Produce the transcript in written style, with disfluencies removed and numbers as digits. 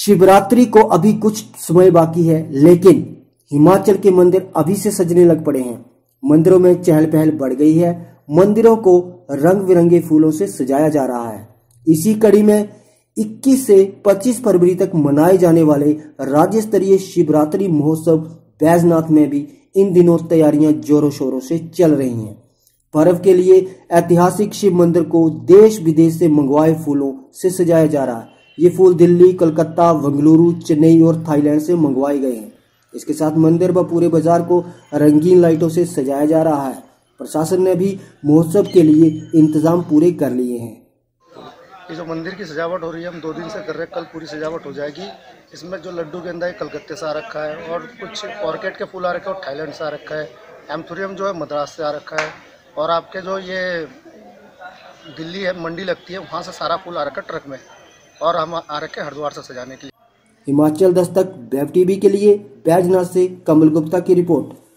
शिवरात्रि को अभी कुछ समय बाकी है, लेकिन हिमाचल के मंदिर अभी से सजने लग पड़े हैं। मंदिरों में चहल पहल बढ़ गई है। मंदिरों को रंग बिरंगे फूलों से सजाया जा रहा है। इसी कड़ी में 21 से 25 फरवरी तक मनाए जाने वाले राज्य स्तरीय शिवरात्रि महोत्सव बैजनाथ में भी इन दिनों तैयारियां जोरों शोरों से चल रही हैं। पर्व के लिए ऐतिहासिक शिव मंदिर को देश विदेश से मंगवाए फूलों से सजाया जा रहा है। ये फूल दिल्ली, कोलकाता, बेंगलुरु, चेन्नई और थाईलैंड से मंगवाए गए हैं। इसके साथ मंदिर व पूरे बाजार को रंगीन लाइटों से सजाया जा रहा है। प्रशासन ने भी महोत्सव के लिए इंतजाम पूरे कर लिए हैं। ये जो मंदिर की सजावट हो रही है, हम 2 दिन से कर रहे हैं। कल पूरी सजावट हो जाएगी। इसमें जो लड्डू गेंदा है कलकत्ते से आ रखा है, और कुछ ऑर्किड के फूल आ रखे हैं और थाईलैंड से आ रखा है। एम्थोरियम जो है मद्रास से आ रखा है, और आपके जो ये दिल्ली है मंडी लगती है, वहाँ से सारा फूल आ रखा है ट्रक में, और हम आ रखे हैं हरिद्वार से सजाने के लिए। हिमाचल दस्तक वेब टीवी के लिए बैजनाथ से कमल गुप्ता की रिपोर्ट।